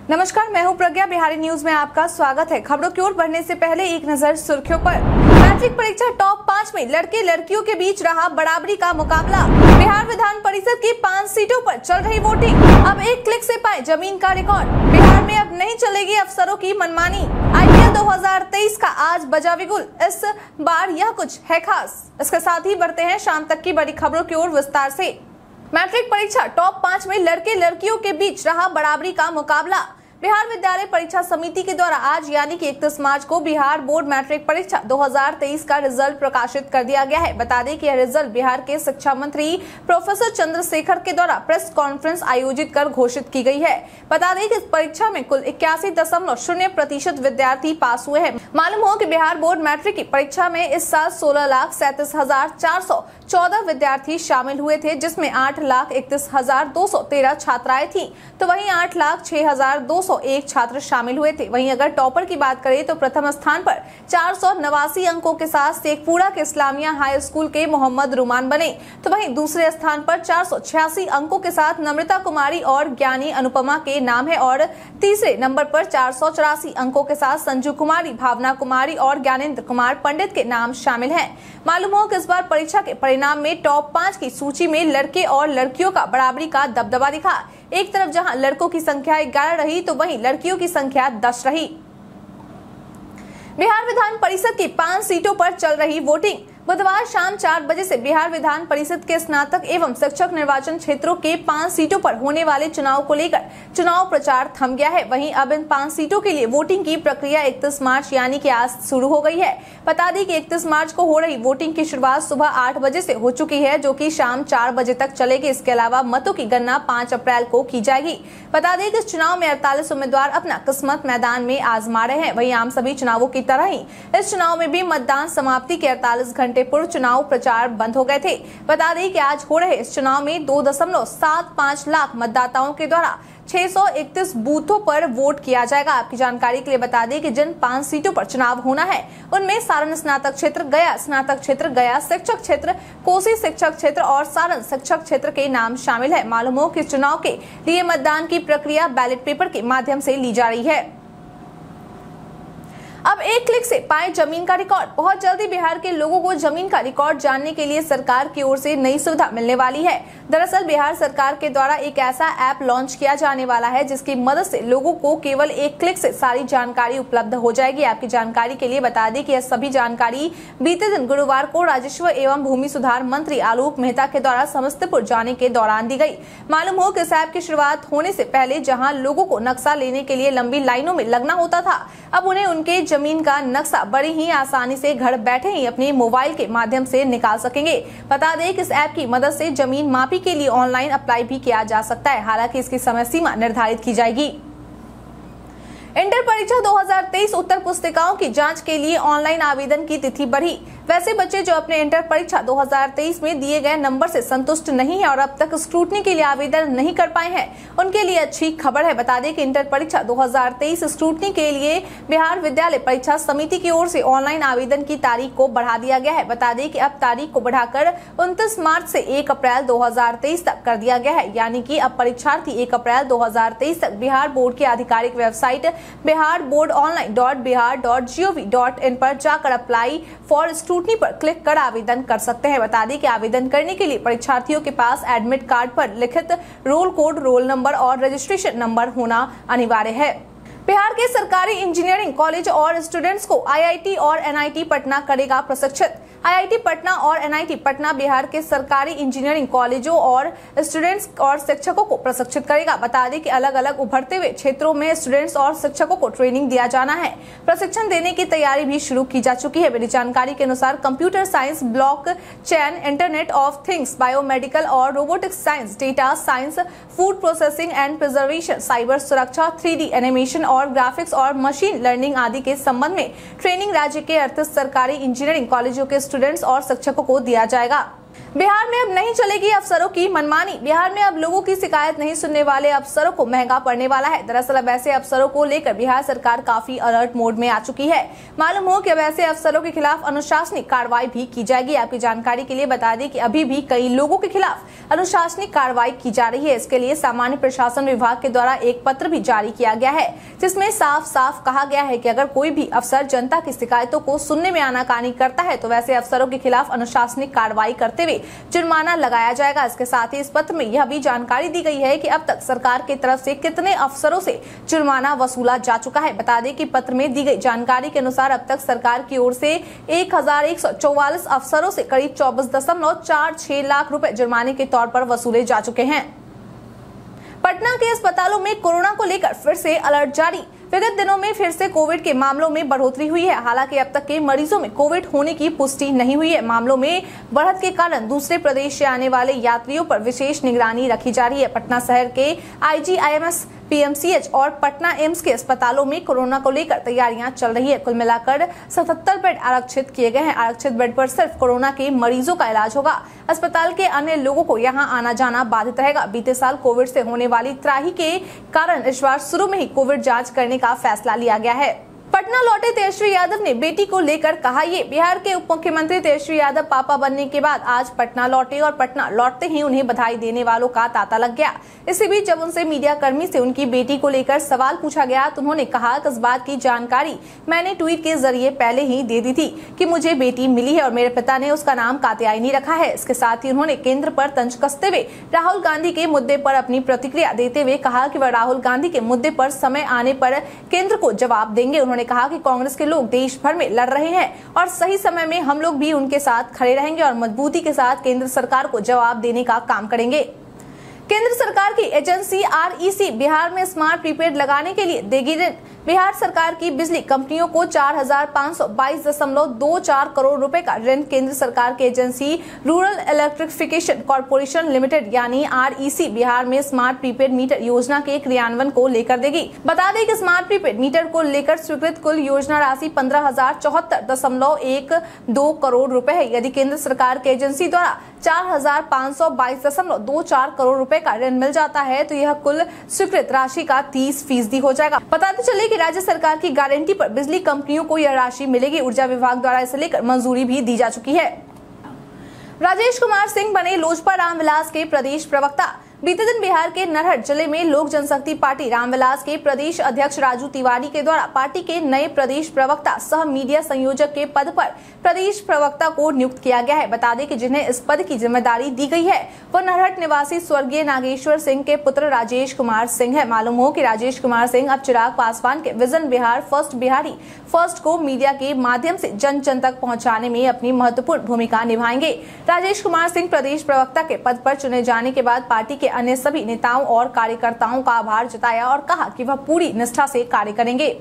नमस्कार, मैं हूं प्रज्ञा। बिहारी न्यूज में आपका स्वागत है। खबरों की ओर बढ़ने से पहले एक नजर सुर्खियों पर। मैट्रिक परीक्षा टॉप 5 में लड़के लड़कियों के बीच रहा बराबरी का मुकाबला। बिहार विधान परिषद की 5 सीटों पर चल रही वोटिंग। अब एक क्लिक से पाए जमीन का रिकॉर्ड। बिहार में अब नहीं चलेगी अफसरों की मनमानी। IPL 2023 का आज बजा बिगुल। इस बार यह कुछ है खास। इसके साथ ही बढ़ते हैं शाम तक की बड़ी खबरों की ओर विस्तार से। मैट्रिक परीक्षा टॉप 5 में लड़के लड़कियों के बीच रहा बराबरी का मुकाबला। बिहार विद्यालय परीक्षा समिति के द्वारा आज यानी कि 31 मार्च को बिहार बोर्ड मैट्रिक परीक्षा 2023 का रिजल्ट प्रकाशित कर दिया गया है। बता दें कि यह रिजल्ट बिहार के शिक्षा मंत्री प्रोफेसर चंद्रशेखर के द्वारा प्रेस कॉन्फ्रेंस आयोजित कर घोषित की गई है। बता दें कि इस परीक्षा में कुल 81.0% विद्यार्थी पास हुए हैं। मालूम हो कि बिहार बोर्ड मैट्रिक की परीक्षा में इस साल 16,37,414 विद्यार्थी शामिल हुए थे, जिसमें 8,31,213 छात्राएं थी, तो वहीं 8,06,201 छात्र शामिल हुए थे। वहीं अगर टॉपर की बात करें तो प्रथम स्थान पर 489 अंकों के साथ शेखपुरा के इस्लामिया हाई स्कूल के मोहम्मद रुमान बने, तो वहीं दूसरे स्थान पर 486 अंकों के साथ नम्रता कुमारी और ज्ञानी अनुपमा के नाम है और तीसरे नंबर पर 484 अंकों के साथ संजू कुमारी, भावना कुमारी और ज्ञानेंद्र कुमार पंडित के नाम शामिल हैं। मालूम हो कि इस बार परीक्षा के परिणाम में टॉप 5 की सूची में लड़के और लड़कियों का बराबरी का दबदबा दिखा। एक तरफ जहां लड़कों की संख्या 11 रही तो वहीं लड़कियों की संख्या 10 रही। बिहार विधान परिषद की 5 सीटों पर चल रही वोटिंग। बुधवार शाम 4 बजे से बिहार विधान परिषद के स्नातक एवं शिक्षक निर्वाचन क्षेत्रों के 5 सीटों पर होने वाले चुनाव को लेकर चुनाव प्रचार थम गया है। वहीं अब इन 5 सीटों के लिए वोटिंग की प्रक्रिया 31 मार्च यानी कि आज शुरू हो गई है। बता दें कि 31 मार्च को हो रही वोटिंग की शुरुआत सुबह 8 बजे से हो चुकी है, जो कि शाम 4 बजे तक चलेगी। इसके अलावा मतों की गणना 5 अप्रैल को की जाएगी। बता दें कि इस चुनाव में 48 उम्मीदवार अपना किस्मत मैदान में आजमा रहे हैं। वहीं आम सभी चुनावों की तरह ही इस चुनाव में भी मतदान समाप्ति के 48 घंटे पूर्व चुनाव प्रचार बंद हो गए थे। बता दें कि आज हो रहे इस चुनाव में 2.75 लाख मतदाताओं के द्वारा 631 बूथों पर वोट किया जाएगा। आपकी जानकारी के लिए बता दें कि जिन 5 सीटों पर चुनाव होना है उनमें सारण स्नातक क्षेत्र, गया स्नातक क्षेत्र, गया शिक्षक क्षेत्र, कोसी शिक्षक क्षेत्र और सारण शिक्षक क्षेत्र के नाम शामिल है। मालूम हो कि चुनाव के लिए मतदान की प्रक्रिया बैलेट पेपर के माध्यम से ली जा रही है। अब एक क्लिक से पाए जमीन का रिकॉर्ड। बहुत जल्दी बिहार के लोगों को जमीन का रिकॉर्ड जानने के लिए सरकार की ओर से नई सुविधा मिलने वाली है। दरअसल बिहार सरकार के द्वारा एक ऐसा ऐप लॉन्च किया जाने वाला है जिसकी मदद से लोगों को केवल एक क्लिक से सारी जानकारी उपलब्ध हो जाएगी। आपकी जानकारी के लिए बता दें कि यह सभी जानकारी बीते दिन गुरुवार को राजस्व एवं भूमि सुधार मंत्री आलोक मेहता के द्वारा समस्तीपुर जाने के दौरान दी गई। मालूम हो कि इस ऐप की शुरुआत होने से पहले जहाँ लोगों को नक्शा लेने के लिए लंबी लाइनों में लगना होता था, अब उन्हें उनके जमीन का नक्शा बड़ी ही आसानी से घर बैठे ही अपने मोबाइल के माध्यम से निकाल सकेंगे। बता दें कि इस ऐप की मदद से जमीन मापी के लिए ऑनलाइन अप्लाई भी किया जा सकता है। हालांकि इसकी समय सीमा निर्धारित की जाएगी। इंटर परीक्षा 2023 उत्तर पुस्तिकाओं की जांच के लिए ऑनलाइन आवेदन की तिथि बढ़ी। वैसे बच्चे जो अपने इंटर परीक्षा 2023 में दिए गए नंबर से संतुष्ट नहीं है और अब तक स्क्रूटनी के लिए आवेदन नहीं कर पाए हैं, उनके लिए अच्छी खबर है। बता दें कि इंटर परीक्षा 2023 स्क्रूटनी के लिए बिहार विद्यालय परीक्षा समिति की ओर से ऑनलाइन आवेदन की तारीख को बढ़ा दिया गया है। बता दें कि अब तारीख को बढ़ाकर 29 मार्च से 1 अप्रैल 2023 तक कर दिया गया है। यानी कि अब परीक्षार्थी 1 अप्रैल 2023 तक बिहार बोर्ड की आधिकारिक वेबसाइट biharboardonline.bihar.gov.in पर जाकर अप्लाई फॉर स्क्रूटनी पर क्लिक कर आवेदन कर सकते हैं। बता दें कि आवेदन करने के लिए परीक्षार्थियों के पास एडमिट कार्ड पर लिखित रोल कोड, रोल नंबर और रजिस्ट्रेशन नंबर होना अनिवार्य है। बिहार के सरकारी इंजीनियरिंग कॉलेज और स्टूडेंट्स को IIT और NIT पटना करेगा प्रशिक्षित। IIT पटना और NIT पटना बिहार के सरकारी इंजीनियरिंग कॉलेजों और स्टूडेंट्स और शिक्षकों को प्रशिक्षित करेगा। बता दें कि अलग अलग उभरते हुए क्षेत्रों में स्टूडेंट्स और शिक्षकों को ट्रेनिंग दिया जाना है। प्रशिक्षण देने की तैयारी भी शुरू की जा चुकी है। मेरी जानकारी के अनुसार computer science, blockchain, internet of things, biomedical और robotics science, data science, food processing and preservation, cyber सुरक्षा, 3D एनिमेशन और ग्राफिक्स और मशीन लर्निंग आदि के संबंध में ट्रेनिंग राज्य के 38 सरकारी इंजीनियरिंग कॉलेजों के स्टूडेंट्स और शिक्षकों को दिया जाएगा। बिहार में अब नहीं चलेगी अफसरों की मनमानी। बिहार में अब लोगों की शिकायत नहीं सुनने वाले अफसरों को महंगा पड़ने वाला है। दरअसल अब ऐसे अफसरों को लेकर बिहार सरकार काफी अलर्ट मोड में आ चुकी है। मालूम हो कि अब ऐसे अफसरों के खिलाफ अनुशासनिक कार्रवाई भी की जाएगी। आपकी जानकारी के लिए बता दें कि अभी भी कई लोगों के खिलाफ अनुशासनिक कार्रवाई की जा रही है। इसके लिए सामान्य प्रशासन विभाग के द्वारा एक पत्र भी जारी किया गया है, जिसमें साफ साफ कहा गया है कि अगर कोई भी अफसर जनता की शिकायतों को सुनने में आनाकानी करता है तो वैसे अफसरों के खिलाफ अनुशासनिक कार्रवाई करते हुए जुर्माना लगाया जाएगा। इसके साथ ही इस पत्र में यह भी जानकारी दी गई है कि अब तक सरकार की तरफ से कितने अफसरों से जुर्माना वसूला जा चुका है। बता दें कि पत्र में दी गई जानकारी के अनुसार अब तक सरकार की ओर से 1144 अफसरों से करीब 24.46 लाख रुपए जुर्माने के तौर पर वसूले जा चुके हैं। पटना के अस्पतालों में कोरोना को लेकर फिर से अलर्ट जारी। विगत दिनों में फिर से कोविड के मामलों में बढ़ोतरी हुई है। हालांकि अब तक के मरीजों में कोविड होने की पुष्टि नहीं हुई है। मामलों में बढ़त के कारण दूसरे प्रदेश से आने वाले यात्रियों पर विशेष निगरानी रखी जा रही है। पटना शहर के IGIMS, PMCH और पटना एम्स के अस्पतालों में कोरोना को लेकर तैयारियां चल रही है। कुल मिलाकर 77 बेड आरक्षित किए गए हैं। आरक्षित बेड पर सिर्फ कोरोना के मरीजों का इलाज होगा। अस्पताल के अन्य लोगों को यहां आना जाना बाधित रहेगा। बीते साल कोविड से होने वाली त्राही के कारण इस बार शुरू में ही कोविड जांच करने का फैसला लिया गया है। पटना लौटे तेजस्वी यादव ने बेटी को लेकर कहा ये। बिहार के उप मुख्यमंत्री तेजस्वी यादव पापा बनने के बाद आज पटना लौटे और पटना लौटते ही उन्हें बधाई देने वालों का तांता लग गया। इसी बीच जब उनसे मीडिया कर्मी से उनकी बेटी को लेकर सवाल पूछा गया तो उन्होंने कहा कि इस बात की जानकारी मैंने ट्वीट के जरिए पहले ही दे दी थी कि मुझे बेटी मिली है और मेरे पिता ने उसका नाम कात्यायनी रखा है। इसके साथ ही उन्होंने केंद्र पर तंज कसते हुए राहुल गांधी के मुद्दे पर अपनी प्रतिक्रिया देते हुए कहा कि वह राहुल गांधी के मुद्दे पर समय आने पर केंद्र को जवाब देंगे। उन्होंने कहा कि कांग्रेस के लोग देश भर में लड़ रहे हैं और सही समय में हम लोग भी उनके साथ खड़े रहेंगे और मजबूती के साथ केंद्र सरकार को जवाब देने का काम करेंगे। केंद्र सरकार की एजेंसी REC बिहार में स्मार्ट प्रीपेड लगाने के लिए देगी ऋण। बिहार सरकार की बिजली कंपनियों को 4522.24 करोड़ रुपए का ऋण केंद्र सरकार की agency rural electrification corporation limited यानी REC बिहार में स्मार्ट प्रीपेड मीटर योजना के क्रियान्वयन को लेकर देगी। बता दें कि स्मार्ट प्रीपेड मीटर को लेकर स्वीकृत कुल योजना राशि 15,074.12 करोड़ रुपए है। यदि केंद्र सरकार की एजेंसी द्वारा 4,522.24 करोड़ रुपए का ऋण मिल जाता है तो यह कुल स्वीकृत राशि का 30% हो जाएगा। बताते चले कि राज्य सरकार की गारंटी पर बिजली कंपनियों को यह राशि मिलेगी। ऊर्जा विभाग द्वारा इसे लेकर मंजूरी भी दी जा चुकी है। राजेश कुमार सिंह बने लोजपा रामविलास के प्रदेश प्रवक्ता। बीते दिन बिहार के नरहट जिले में लोक जनशक्ति पार्टी रामविलास के प्रदेश अध्यक्ष राजू तिवारी के द्वारा पार्टी के नए प्रदेश प्रवक्ता सह मीडिया संयोजक के पद पर प्रदेश प्रवक्ता को नियुक्त किया गया है। बता दें कि जिन्हें इस पद की जिम्मेदारी दी गई है वह नरहट निवासी स्वर्गीय नागेश्वर सिंह के पुत्र राजेश कुमार सिंह है। मालूम हो कि राजेश कुमार सिंह अब चिराग पासवान के vision Bihar first Bihari first को मीडिया के माध्यम से जन जन तक पहुंचाने में अपनी महत्वपूर्ण भूमिका निभाएंगे। राजेश कुमार सिंह प्रदेश प्रवक्ता के पद पर चुने जाने के बाद पार्टी के अन्य सभी नेताओं और कार्यकर्ताओं का आभार जताया और कहा कि वह पूरी निष्ठा से कार्य करेंगे।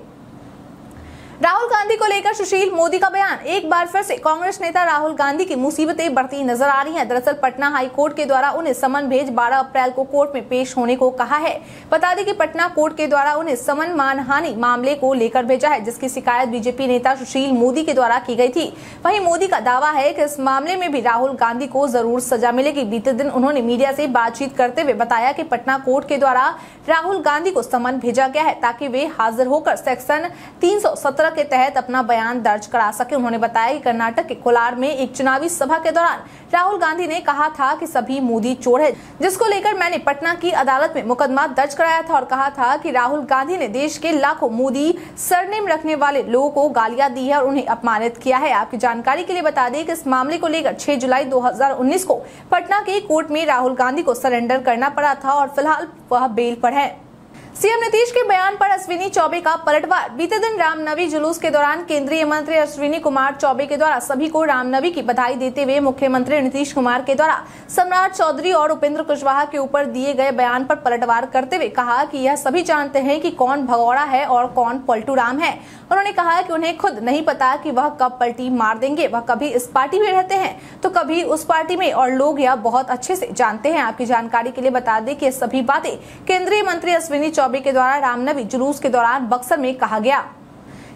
राहुल गांधी को लेकर सुशील मोदी का बयान। एक बार फिर से कांग्रेस नेता राहुल गांधी की मुसीबतें बढ़ती नजर आ रही हैं। दरअसल पटना हाई कोर्ट के द्वारा उन्हें समन भेज 12 अप्रैल को कोर्ट में पेश होने को कहा है। बता दें कि पटना कोर्ट के द्वारा उन्हें समन मानहानि मामले को लेकर भेजा है, जिसकी शिकायत बीजेपी नेता सुशील मोदी के द्वारा की गई थी। वहीं मोदी का दावा है कि इस मामले में भी राहुल गांधी को जरूर सजा मिलेगी। बीते दिन उन्होंने मीडिया से बातचीत करते हुए बताया कि पटना कोर्ट के द्वारा राहुल गांधी को समन भेजा गया है ताकि वे हाजिर होकर सेक्शन 317 के तहत अपना बयान दर्ज करा सके। उन्होंने बताया कि कर्नाटक के कोलार में एक चुनावी सभा के दौरान राहुल गांधी ने कहा था कि सभी मोदी चोर है, जिसको लेकर मैंने पटना की अदालत में मुकदमा दर्ज कराया था और कहा था कि राहुल गांधी ने देश के लाखों मोदी सरनेम रखने वाले लोगों को गालियां दी है और उन्हें अपमानित किया है। आपकी जानकारी के लिए बता दें कि इस मामले को लेकर 6 जुलाई 2019 को पटना के कोर्ट में राहुल गांधी को सरेंडर करना पड़ा था और फिलहाल वह बेल पर है। सीएम नीतीश के बयान पर अश्विनी चौबे का पलटवार। बीते दिन रामनवमी जुलूस के दौरान केंद्रीय मंत्री अश्विनी कुमार चौबे के द्वारा सभी को रामनवमी की बधाई देते हुए मुख्यमंत्री नीतीश कुमार के द्वारा सम्राट चौधरी और उपेंद्र कुशवाहा के ऊपर दिए गए बयान पर पलटवार करते हुए कहा कि यह सभी जानते हैं कि कौन भगौड़ा है और कौन पलटू राम है। उन्होंने कहा कि उन्हें खुद नहीं पता कि वह कब पलटी मार देंगे। वह कभी इस पार्टी में रहते हैं तो कभी उस पार्टी में और लोग यह बहुत अच्छे से जानते हैं। आपकी जानकारी के लिए बता दें कि ये सभी बातें केंद्रीय मंत्री अश्विनी चौबे के द्वारा रामनवमी जुलूस के दौरान बक्सर में कहा गया।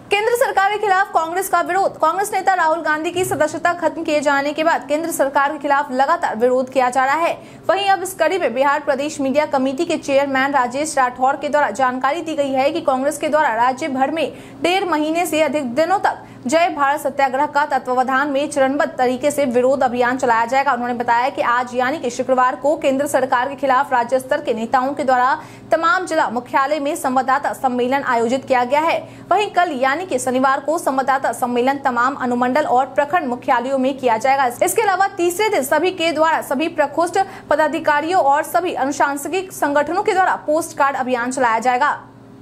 केंद्र सरकार के खिलाफ कांग्रेस का विरोध। कांग्रेस नेता राहुल गांधी की सदस्यता खत्म किए जाने के बाद केंद्र सरकार के खिलाफ लगातार विरोध किया जा रहा है। वहीं अब इस कड़ी में बिहार प्रदेश मीडिया कमेटी के चेयरमैन राजेश राठौर के द्वारा जानकारी दी गई है कि कांग्रेस के द्वारा राज्य भर में 1.5 महीने से अधिक दिनों तक जय भारत सत्याग्रह का तत्वावधान में चरणबद्ध तरीके से विरोध अभियान चलाया जाएगा। उन्होंने बताया कि आज यानी कि शुक्रवार को केंद्र सरकार के खिलाफ राज्य स्तर के नेताओं के द्वारा तमाम जिला मुख्यालय में संवाददाता सम्मेलन आयोजित किया गया है। वहीं कल यानी कि शनिवार को संवाददाता सम्मेलन तमाम अनुमंडल और प्रखंड मुख्यालयों में किया जाएगा। इसके अलावा तीसरे दिन सभी के द्वारा सभी प्रकोष्ठ पदाधिकारियों और सभी अनुशासनिक संगठनों के द्वारा पोस्ट कार्ड अभियान चलाया जाएगा।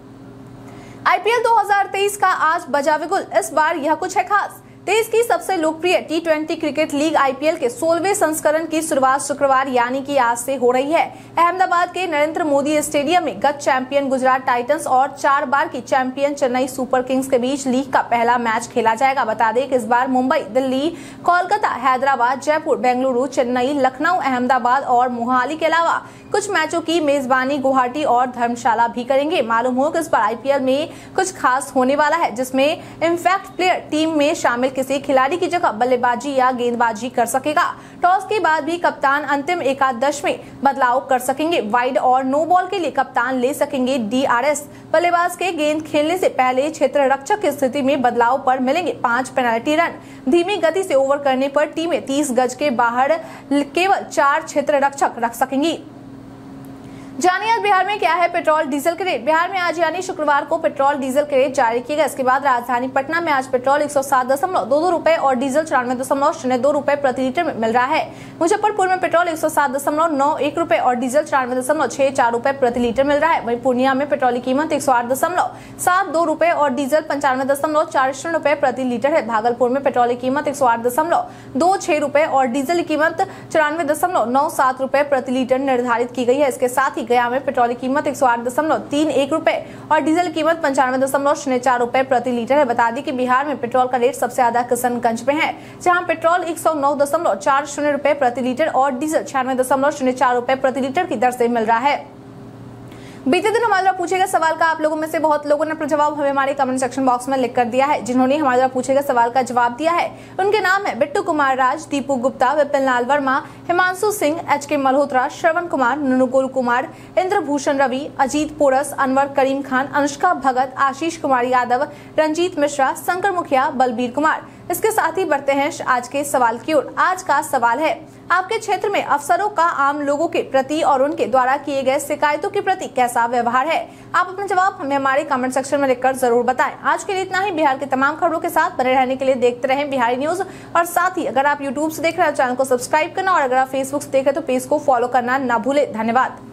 आईपीएल 2023 का आज बजा बिगुल। इस बार यह कुछ है खास। देश की सबसे लोकप्रिय T20 क्रिकेट लीग आईपीएल के 16वें संस्करण की शुरुआत शुक्रवार यानी कि आज से हो रही है। अहमदाबाद के नरेंद्र मोदी स्टेडियम में गत चैंपियन गुजरात टाइटंस और 4 बार की चैंपियन चेन्नई सुपर किंग्स के बीच लीग का पहला मैच खेला जाएगा। बता दें कि इस बार मुंबई, दिल्ली, कोलकाता, हैदराबाद, जयपुर, बेंगलुरु, चेन्नई, लखनऊ, अहमदाबाद और मोहाली के अलावा कुछ मैचों की मेजबानी गुवाहाटी और धर्मशाला भी करेंगे। मालूम हो कि इस बार आईपीएल में कुछ खास होने वाला है, जिसमें इम्पैक्ट प्लेयर टीम में शामिल किसी खिलाड़ी की जगह बल्लेबाजी या गेंदबाजी कर सकेगा। टॉस के बाद भी कप्तान अंतिम एकादश में बदलाव कर सकेंगे। वाइड और नो बॉल के लिए कप्तान ले सकेंगे DRS। बल्लेबाज के गेंद खेलने से पहले क्षेत्र रक्षक की स्थिति में बदलाव पर मिलेंगे 5 पेनल्टी रन। धीमी गति से ओवर करने पर टीमें 30 गज के बाहर केवल 4 क्षेत्र रक्षक रख सकेंगी। जानिए आज बिहार में क्या है पेट्रोल डीजल के रेट। बिहार में आज यानी शुक्रवार को पेट्रोल डीजल के रेट जारी किए गए। इसके बाद राजधानी पटना में आज पेट्रोल 107.22 रुपए और डीजल 94.02 रुपए प्रति लीटर में मिल रहा है। मुजफ्फरपुर में पेट्रोल 107.91 रुपए और डीजल 94.64 रुपए प्रति लीटर मिल रहा है। वहीं पूर्णिया में पेट्रोल की कीमत 108.72 रुपए और डीजल 95.40 रुपए प्रति लीटर है। भागलपुर में पेट्रोल की कीमत 108.26 रुपए और डीजल की कीमत 94.97 रुपए प्रति लीटर निर्धारित की गई है। इसके साथ ही गया में पेट्रोल की कीमत 108.31 रुपए और डीजल की कीमत 95.04 रुपए प्रति लीटर है। बता दें कि बिहार में पेट्रोल का रेट सबसे ज्यादा किशनगंज में है, जहां पेट्रोल 109.40 रुपए प्रति लीटर और डीजल 96.04 रुपए प्रति लीटर की दर से मिल रहा है। बीते दिन हमारे द्वारा पूछे गए सवाल का आप लोगों में से बहुत लोगों ने अपना जवाब हमें हमारे कमेंट सेक्शन बॉक्स में लिख कर दिया है। जिन्होंने हमारे द्वारा पूछे गए सवाल का जवाब दिया है उनके नाम है बिट्टू कुमार राज, दीपू गुप्ता, विपिन लाल वर्मा, हिमांशु सिंह, HK मल्होत्रा, श्रवण कुमार, नुनुगोल कुमार, इंद्रभूषण रवि, अजीत पोरस, अनवर करीम खान, अनुष्का भगत, आशीष कुमार यादव, रंजीत मिश्रा, शंकर मुखिया, बलबीर कुमार। इसके साथ ही बढ़ते हैं आज के सवाल की ओर। आज का सवाल है आपके क्षेत्र में अफसरों का आम लोगों के प्रति और उनके द्वारा किए गए शिकायतों के प्रति कैसा व्यवहार है। आप अपना जवाब हमें हमारे कमेंट सेक्शन में लिखकर जरूर बताएं। आज के लिए इतना ही। बिहार की तमाम खबरों के साथ बने रहने के लिए देखते रहें बिहारी न्यूज। और साथ ही अगर आप यूट्यूब से देख रहे हैं चैनल को सब्सक्राइब करना और अगर आप फेसबुक से देख रहे हैं तो पेज को फॉलो करना न भूलें। धन्यवाद।